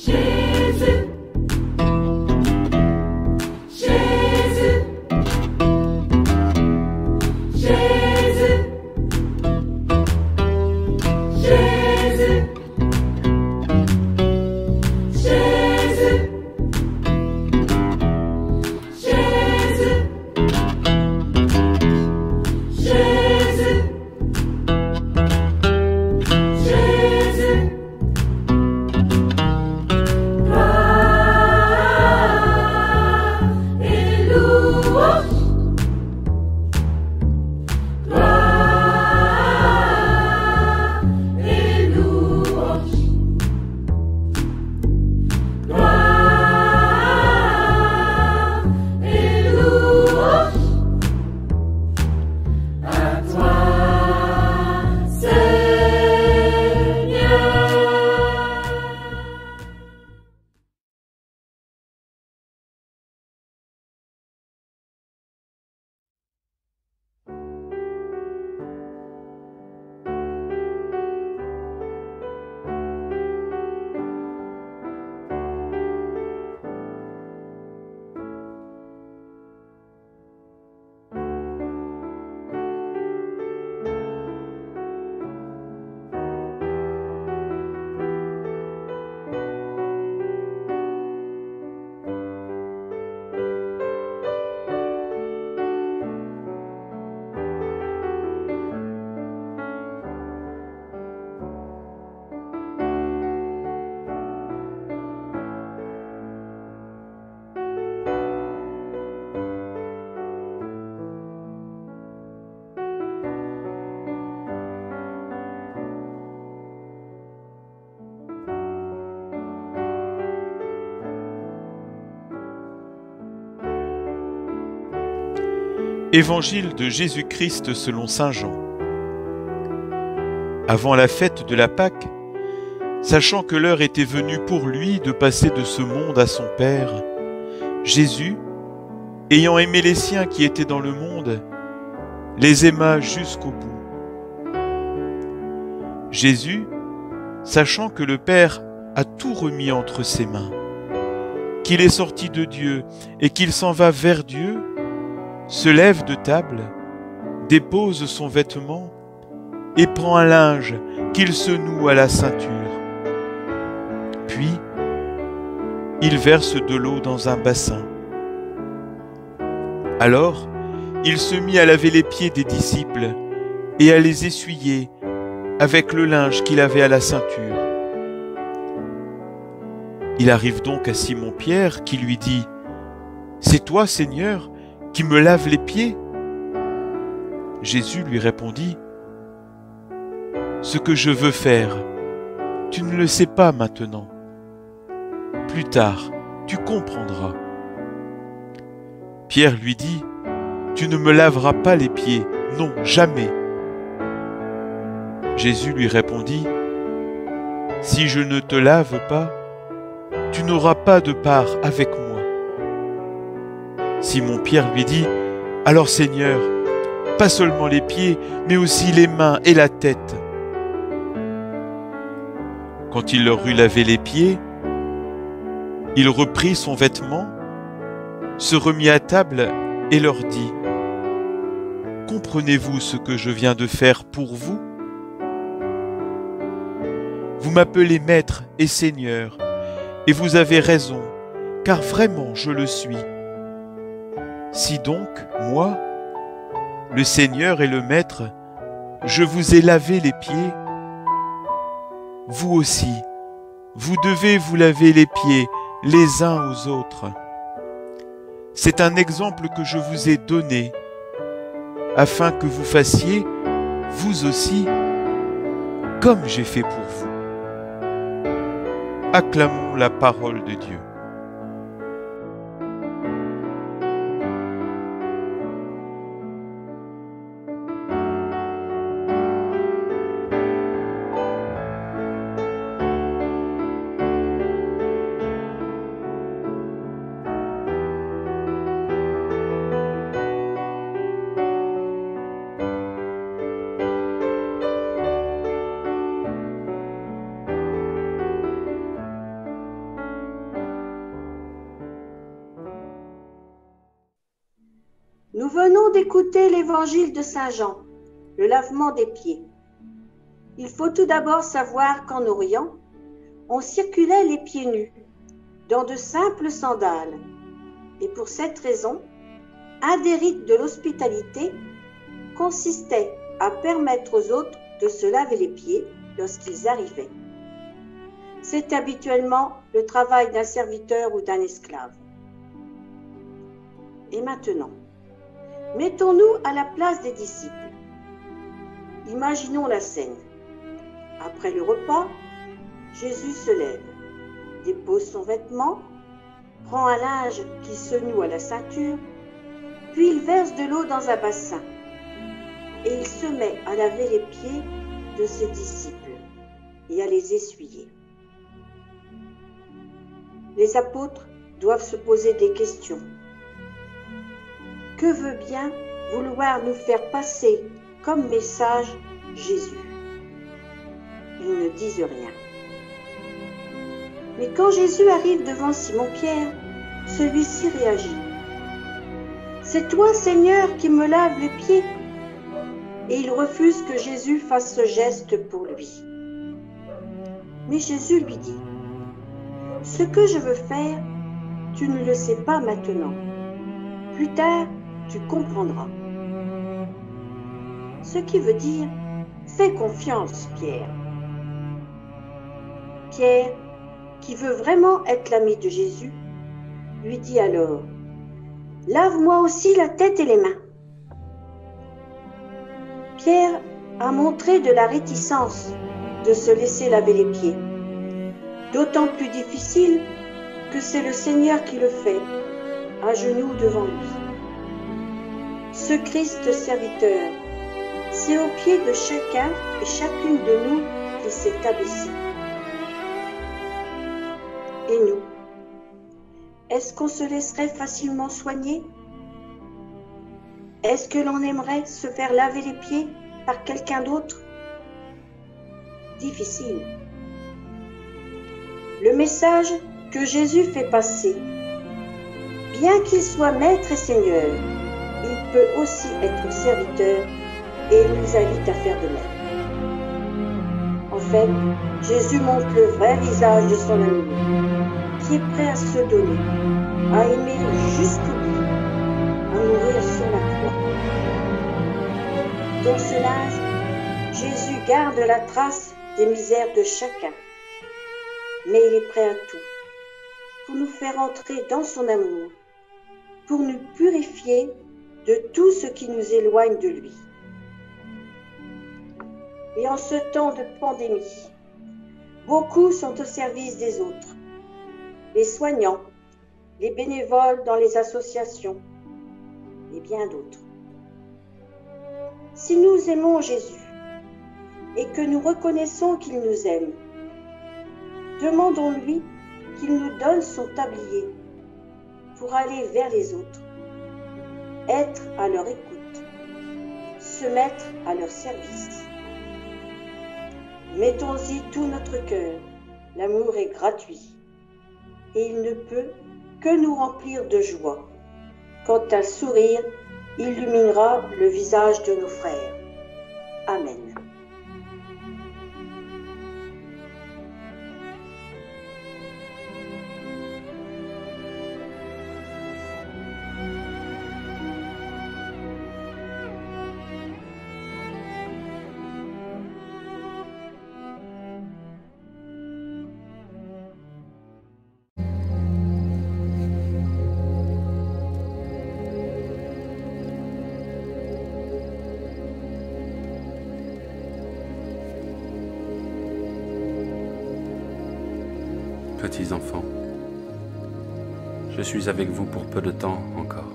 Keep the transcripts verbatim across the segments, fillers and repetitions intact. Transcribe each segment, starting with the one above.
Jésus, Jésus, Jésus, Jésus, Jésus, Jésus, Jésus, Jésus, gloire et louange, gloire et louange, gloire et louange à toi, Seigneur. Évangile de Jésus-Christ selon saint Jean. Avant la fête de la Pâque, sachant que l'heure était venue pour lui de passer de ce monde à son Père, Jésus, ayant aimé les siens qui étaient dans le monde, les aima jusqu'au bout. Jésus, sachant que le Père a tout remis entre ses mains, qu'il est sorti de Dieu et qu'il s'en va vers Dieu, se lève de table, dépose son vêtement et prend un linge qu'il se noue à la ceinture. Puis, il verse de l'eau dans un bassin. Alors, il se mit à laver les pieds des disciples et à les essuyer avec le linge qu'il avait à la ceinture. Il arrive donc à Simon-Pierre qui lui dit « C'est toi, Seigneur, qui me lave les pieds ?» Jésus lui répondit « Ce que je veux faire, tu ne le sais pas maintenant. Plus tard, tu comprendras. » Pierre lui dit « Tu ne me laveras pas les pieds, non, jamais. » Jésus lui répondit « Si je ne te lave pas, tu n'auras pas de part avec moi. » Simon-Pierre lui dit « Alors Seigneur, pas seulement les pieds, mais aussi les mains et la tête. » Quand il leur eut lavé les pieds, il reprit son vêtement, se remit à table et leur dit « Comprenez-vous ce que je viens de faire pour vous? Vous m'appelez Maître et Seigneur, et vous avez raison, car vraiment je le suis. Si donc, moi, le Seigneur et le Maître, je vous ai lavé les pieds, vous aussi, vous devez vous laver les pieds les uns aux autres. C'est un exemple que je vous ai donné, afin que vous fassiez, vous aussi, comme j'ai fait pour vous. Acclamons la parole de Dieu. venons d'écouter l'évangile de Saint Jean, le lavement des pieds. Il faut tout d'abord savoir qu'en Orient, on circulait les pieds nus, dans de simples sandales. Et pour cette raison, un des rites de l'hospitalité consistait à permettre aux autres de se laver les pieds lorsqu'ils arrivaient. C'est habituellement le travail d'un serviteur ou d'un esclave. Et maintenant, mettons-nous à la place des disciples. Imaginons la scène. Après le repas, Jésus se lève, dépose son vêtement, prend un linge qui se noue à la ceinture, puis il verse de l'eau dans un bassin et il se met à laver les pieds de ses disciples et à les essuyer. Les apôtres doivent se poser des questions. Que veut bien vouloir nous faire passer comme message Jésus? Ils ne disent rien. Mais quand Jésus arrive devant Simon-Pierre, celui-ci réagit. « C'est toi, Seigneur, qui me laves les pieds ?» Et il refuse que Jésus fasse ce geste pour lui. Mais Jésus lui dit, « Ce que je veux faire, tu ne le sais pas maintenant. Plus tard, tu comprendras. » Ce qui veut dire, « Fais confiance, Pierre. » Pierre, qui veut vraiment être l'ami de Jésus, lui dit alors, « Lave-moi aussi la tête et les mains. » Pierre a montré de la réticence de se laisser laver les pieds, d'autant plus difficile que c'est le Seigneur qui le fait, à genoux devant lui. Ce Christ serviteur, c'est aux pieds de chacun et chacune de nous qu'il s'est abaissé. Et nous, est-ce qu'on se laisserait facilement soigner? Est-ce que l'on aimerait se faire laver les pieds par quelqu'un d'autre? Difficile. Le message que Jésus fait passer, bien qu'il soit maître et seigneur, il peut aussi être serviteur et il nous invite à faire de même. En fait, Jésus montre le vrai visage de son amour, qui est prêt à se donner, à aimer jusqu'au bout, à mourir sur la croix. Dans ce linge, Jésus garde la trace des misères de chacun, mais il est prêt à tout, pour nous faire entrer dans son amour, pour nous purifier de tout ce qui nous éloigne de lui. Et en ce temps de pandémie, beaucoup sont au service des autres, les soignants, les bénévoles dans les associations et bien d'autres. Si nous aimons Jésus et que nous reconnaissons qu'il nous aime, demandons-lui qu'il nous donne son tablier pour aller vers les autres, être à leur écoute, se mettre à leur service. Mettons-y tout notre cœur, l'amour est gratuit et il ne peut que nous remplir de joie quand un sourire illuminera le visage de nos frères. Amen. Petits enfants, je suis avec vous pour peu de temps encore.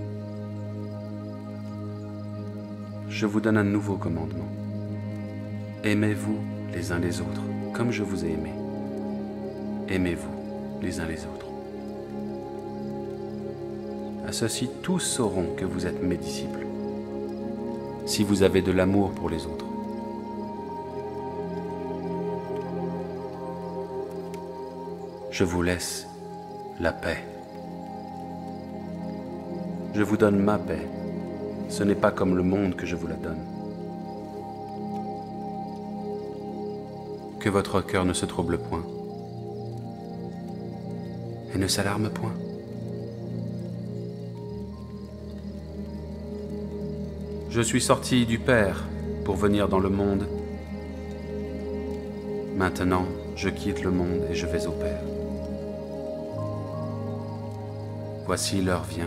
Je vous donne un nouveau commandement. Aimez-vous les uns les autres, comme je vous ai aimé. Aimez-vous les uns les autres. À ceci, tous sauront que vous êtes mes disciples, si vous avez de l'amour pour les autres. Je vous laisse la paix. Je vous donne ma paix. Ce n'est pas comme le monde que je vous la donne. Que votre cœur ne se trouble point et ne s'alarme point. Je suis sorti du Père pour venir dans le monde. Maintenant, je quitte le monde et je vais au Père. Voici l'heure vient.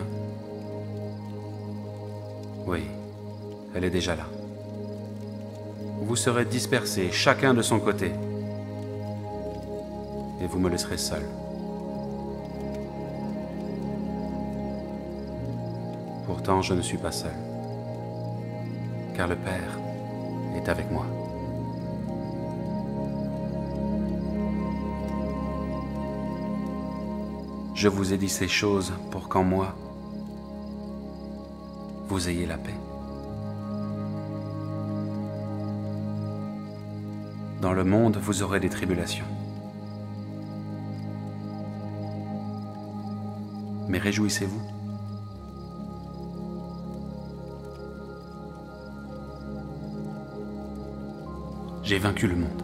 Oui, elle est déjà là. Vous serez dispersés, chacun de son côté, et vous me laisserez seul. Pourtant, je ne suis pas seul, car le Père est avec moi. Je vous ai dit ces choses pour qu'en moi, vous ayez la paix. Dans le monde, vous aurez des tribulations. Mais réjouissez-vous. J'ai vaincu le monde.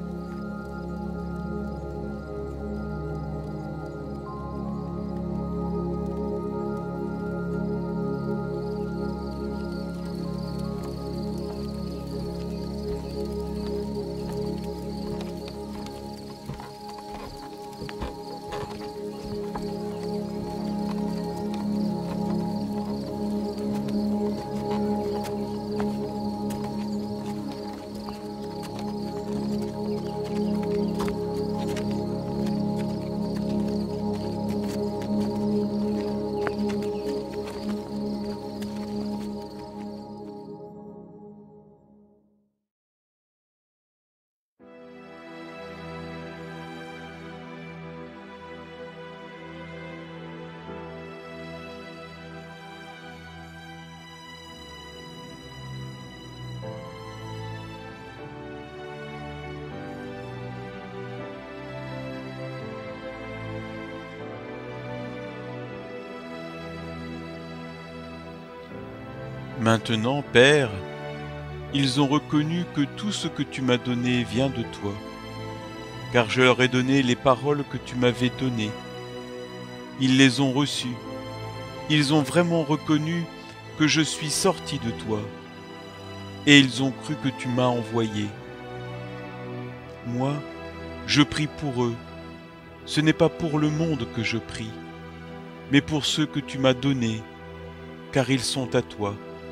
Maintenant, Père, ils ont reconnu que tout ce que tu m'as donné vient de toi, car je leur ai donné les paroles que tu m'avais données. Ils les ont reçues. Ils ont vraiment reconnu que je suis sorti de toi, et ils ont cru que tu m'as envoyé. Moi, je prie pour eux. Ce n'est pas pour le monde que je prie, mais pour ceux que tu m'as donnés, car ils sont à toi.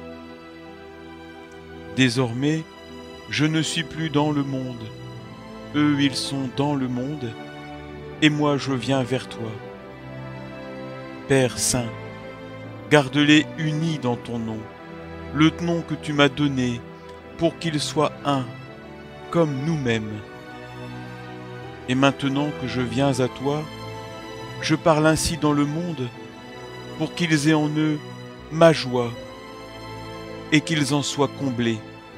Désormais, je ne suis plus dans le monde. Eux, ils sont dans le monde, et moi, je viens vers toi. Père Saint, garde-les unis dans ton nom, le nom que tu m'as donné, pour qu'ils soient un, comme nous-mêmes. Et maintenant que je viens à toi, je parle ainsi dans le monde, pour qu'ils aient en eux ma joie, et qu'ils en soient comblés.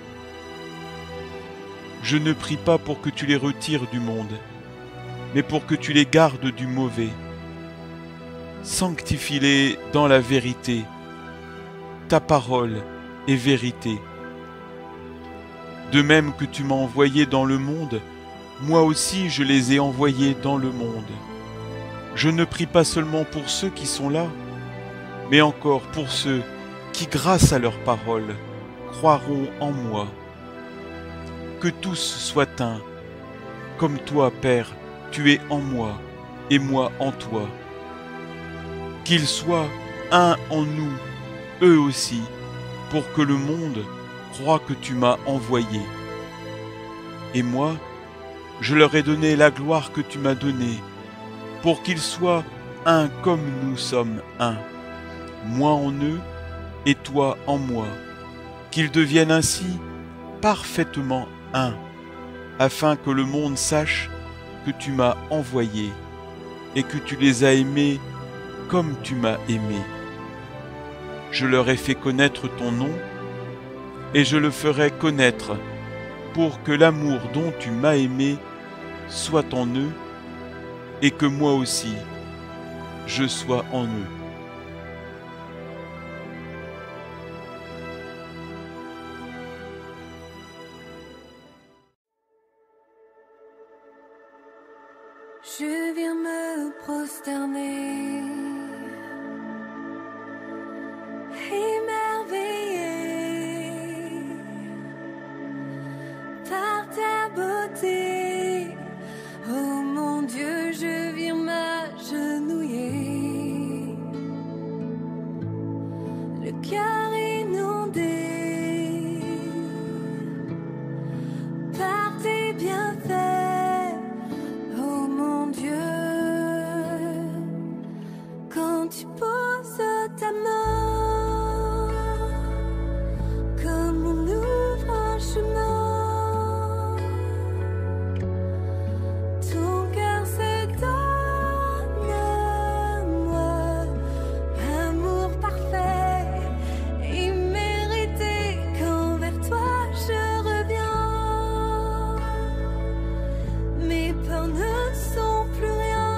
Je ne prie pas pour que tu les retires du monde, mais pour que tu les gardes du mauvais. Sanctifie-les dans la vérité. Ta parole est vérité. De même que tu m'as envoyé dans le monde, moi aussi je les ai envoyés dans le monde. Je ne prie pas seulement pour ceux qui sont là, mais encore pour ceux qui, grâce à leur parole, croiront en moi. Que tous soient un, comme toi, Père, tu es en moi, et moi en toi. Qu'ils soient un en nous, eux aussi, pour que le monde croie que tu m'as envoyé. Et moi, je leur ai donné la gloire que tu m'as donnée, pour qu'ils soient un comme nous sommes un, moi en eux, et toi en moi, qu'ils deviennent ainsi parfaitement un, afin que le monde sache que tu m'as envoyé et que tu les as aimés comme tu m'as aimé. Je leur ai fait connaître ton nom et je le ferai connaître pour que l'amour dont tu m'as aimé soit en eux et que moi aussi je sois en eux. Je viens me prosterner, émerveillé par ta beauté. Oh mon Dieu, je viens m'agenouiller, le cœur inondé par tes bienfaits. Oh mon Dieu, quand tu poses ta main, comme on ouvre un chemin, ton cœur se donne à moi, amour parfait, immérité, quand vers toi je reviens. Mes peurs ne sont plus rien.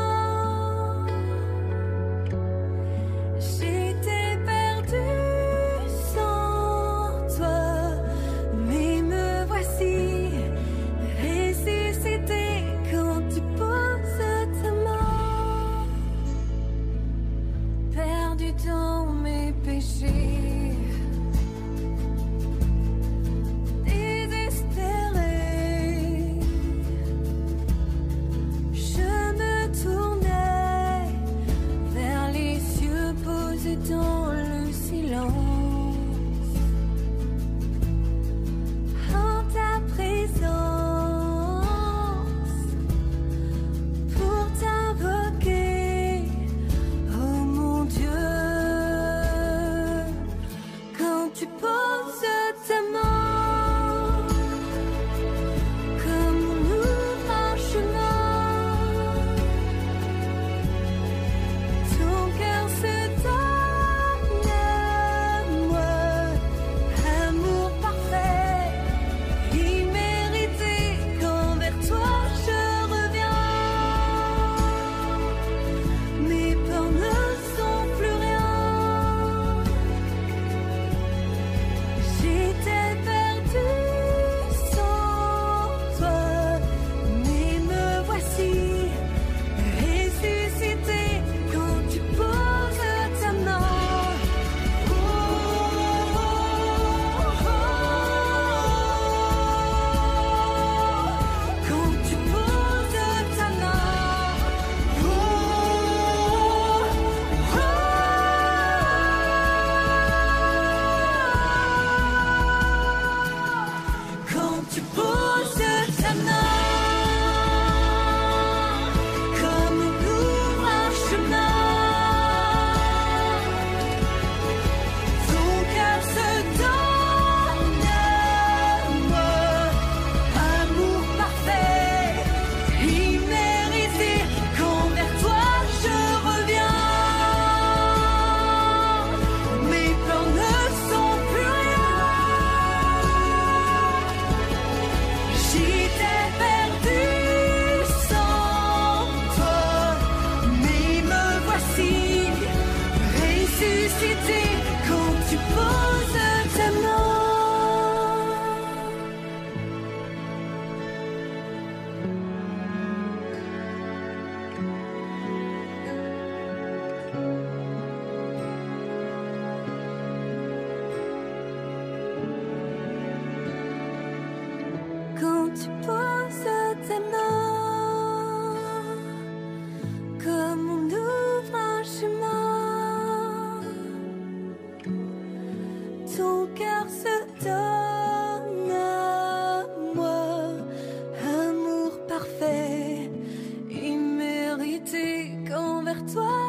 J'étais perdue sans toi, mais me voici ressuscitée quand tu poses ta main. Perdue dans mes péchés, désespérée, je me tournais vers les cieux posés dans le silence. En ta présence, pour t'invoquer, oh mon Dieu, quand tu poses ta main, comme on ouvre un chemin, ton cœur se donne à moi, amour parfait, immérité, quand vers toi je reviens. Mes peurs ne sont plus rien. J'étais perdue sans toi, mais me voici ressuscitée quand tu poses ta main. Oh, oh, oh, quand tu poses ta main. Oh, oh, quand tu poses ta main, comme on ouvre un chemin, ton cœur se donne à moi, amour parfait, immérité, quand vers toi je reviens. Mes peurs ne sont plus rien. J'étais perdue sans toi, mais me voici ressuscitée quand tu poses ta main. Quand tu poses ta main, comme on ouvre un chemin, ton cœur se donne à moi, amour parfait, immérité, quand vers toi